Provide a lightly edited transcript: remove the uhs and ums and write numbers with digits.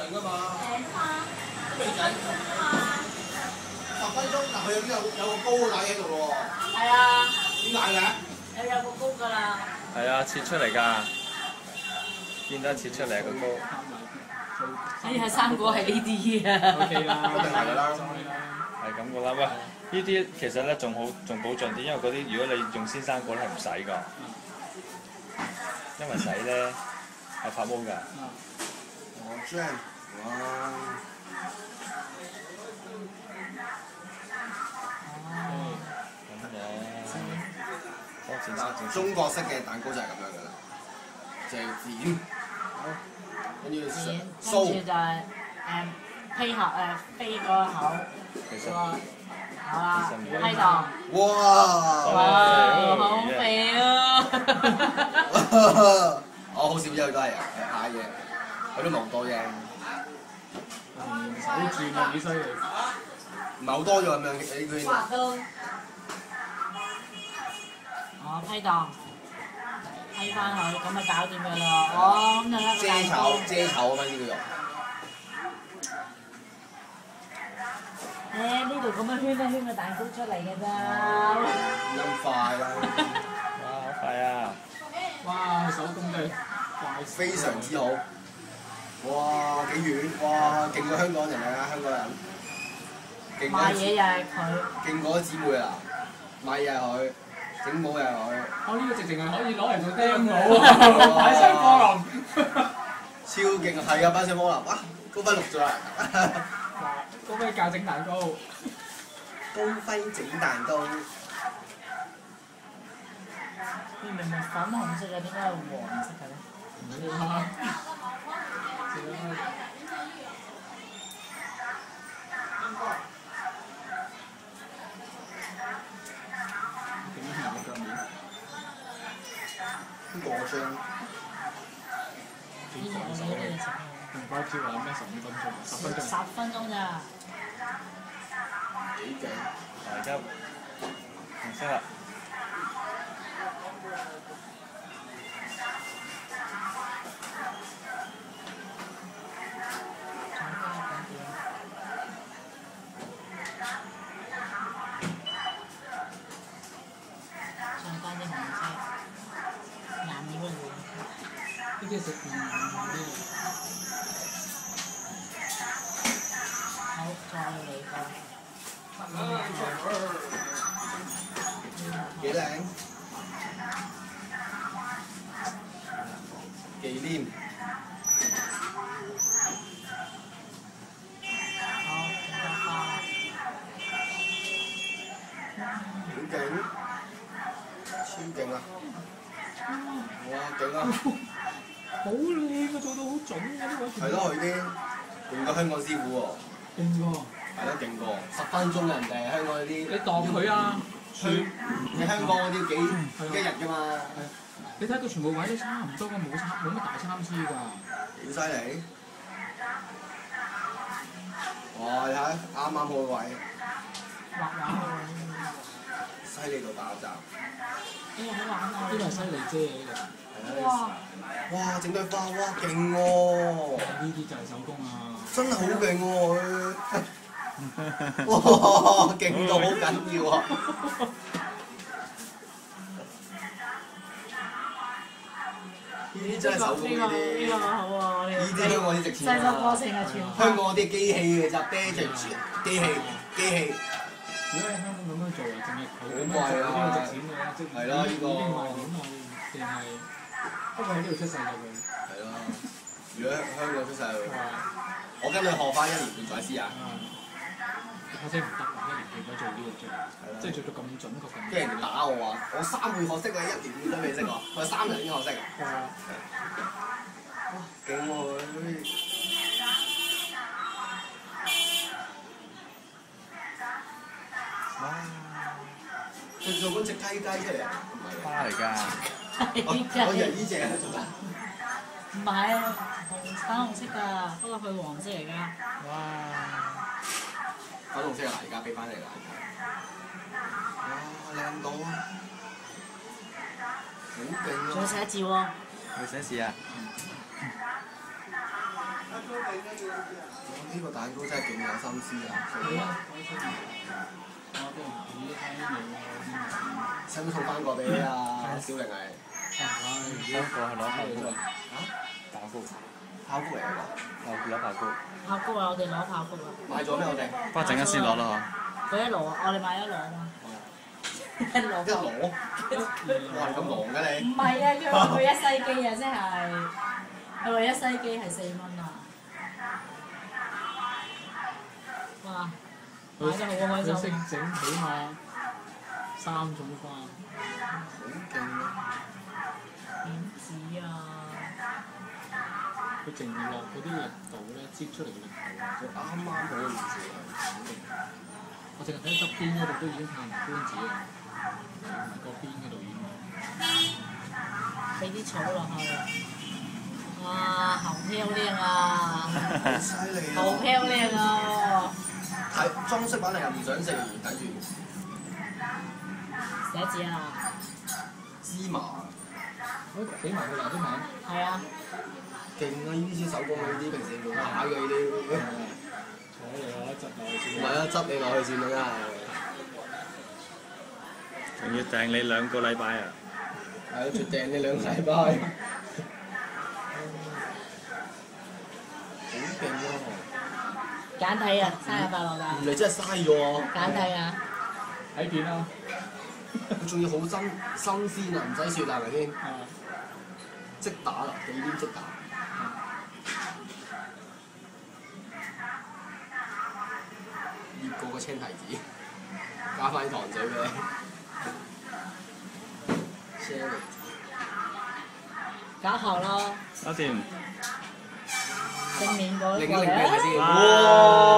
㗎嘛。 未緊。10分鐘，嗱佢有個高嘅喺度喎。 係啊。 點解嘅？ 有個高㗎啦。 係啊，切出嚟㗎，見得切出嚟個高。 呢係生果係呢啲啊。 OK 啦， 一定係㗎啦。 係咁㗎啦，喂，呢啲其實咧仲保障啲，因為嗰啲如果你用鮮生果咧係唔使㗎，因為洗咧係發毛㗎。 我知。哇！ 咁嘅，多剪多剪。 中國式嘅蛋糕就係咁樣㗎啦，就係剪，跟住跟住掃。 就係披合飛個口， 其實好啦，批檔。 哇！ 哇！好肥啊！ 我好少啫，佢都係嗌嘢，佢都冇多啫。 手轉啊，幾犀利！ 唔係好多咗咁樣呢圈。 哦，批檔，批翻佢，咁咪搞掂佢咯。哦，咁就得遮炒啊嘛呢個肉。 呢度咁樣圈一圈個蛋糕出嚟嘅咋。 咁快啦！ 哇，好快啊！ 哇，手工嘅快， 非常之好。哇，幾遠！哇，勁過香港人啊，香港人。 賣嘢又係佢。 勁過啲姊妹啊！買嘢係佢，整帽又係佢。 我呢個直情係可以攞嚟做釘帽啊！擺上波林。 超勁係啊！擺上波林，哇！高分6咗啦！ 高飛教整蛋糕。 高飛整蛋糕。 佢明明粉紅色嘅，點解係黃色嘅咧？ 唔知啦。 過張。 唔怪之話咩15分鐘，10分鐘。 10分鐘咋？ 幾勁！ 而家紅色啦。 上翻啲紅色，顏料嘅會。 呢啲係食麵呢好，再嚟個。 幾靚？忌廉。 好，整個花。 好勁！超勁啊！哇，勁啊！ 好靚啊，做到好準啊！呢個係咯，佢啲勁過香港師傅喎。 勁喎！ 係咯，勁過10分鐘人哋香港嗰啲。 你當佢啊？ 你香港嗰啲幾1日㗎嘛？ 你睇佢全部位都差唔多㗎，冇乜大參差㗎。 好犀利！哇！你睇啱啱好位， 畫畫喎。 犀利到爆炸！ 呢個好玩啊！ 呢個係犀利啫，呢哇！ 哇！整對花，哇！勁喎！ 個。呢啲就係手工啊！ 真係好勁喎佢！哇！勁到好緊要啊！呢啲真係手工呢啲。 呢個好啊！ 呢啲香港啲值錢細粒過程係全香港嗰啲機器嘅咋，啤住機器。 如果喺香港咁樣做啊，淨係佢咁樣好貴啊做呢個值錢嘅，即係係咯呢個已經賣點啊，定係不過喺呢度出世就佢。 係咯，如果香港出世， 係我跟佢學翻1年半載先啊！ 我真係唔得啊！1年半載做呢個做，即係做到咁準確咁。 跟住人哋打我話，我3個月學識啊，1年半都未識喎，我3日已經學識啊！ 係啊！ 哇，勁喎佢！哇！佢做嗰隻雞出嚟啊？ 花嚟㗎。 我以為呢隻係做咩？ 唔係啊，粉紅色㗎，不過佢黃色嚟㗎。 哇！ 粉紅色啊！而家俾翻你啦！哇，靚到啊！好勁啊！ 仲要寫字喎。 要寫字啊？ 呢個蛋糕真係勁有心思啊！ 係啊，我都唔止睇你喎， 使唔使送翻個俾啊？小玲係香港係攞爆谷啊， 爆谷， 爆谷嚟㗎， 攞爆谷。 爆谷啊！我哋攞爆谷啊！ 買咗咩我哋？ 不過陣間先攞啦佢一籮啊！我哋買一籮啊嘛。一籮一攞，哇！咁狼嘅你？ 唔係啊，因為佢一西機啊，即係佢話一西機係4蚊啊！哇！買得好開佢識心。 整起碼3種花， 好勁啊！ 點止啊！ 佢淨係落嗰啲力度咧，擠出嚟嘅力度， 就啱啱好嘅件事我淨係睇側邊嗰度都已經撐唔端子啦，唔係個邊嗰度已經。 俾啲草落去。哇！好漂亮啊！ 好犀利好漂亮啊！ 睇裝飾版你又唔想食，等住寫字啊！ 芝麻， 俾埋佢留啲名。 係啊！ 勁啊！呢啲手工呢啲平時用下嘅呢啲。 坐你攞執落去先。 唔係啊，執你落去先啦， 仲要訂你2個禮拜啊！ 係啊，絕訂你2個禮拜。好勁喎！ 簡體啊！生日快樂㗎！ 唔係真係嘥咗喎！ 簡體啊！ 睇片啦。 佢仲要好新鮮啊，唔使雪啊，係咪先？ 係。 即打啦，忌廉即打。醃過個青提子，加翻啲糖水俾你。Sherry。 搞好咯！ 搞掂。 正面嗰個另一另一邊先。 哇！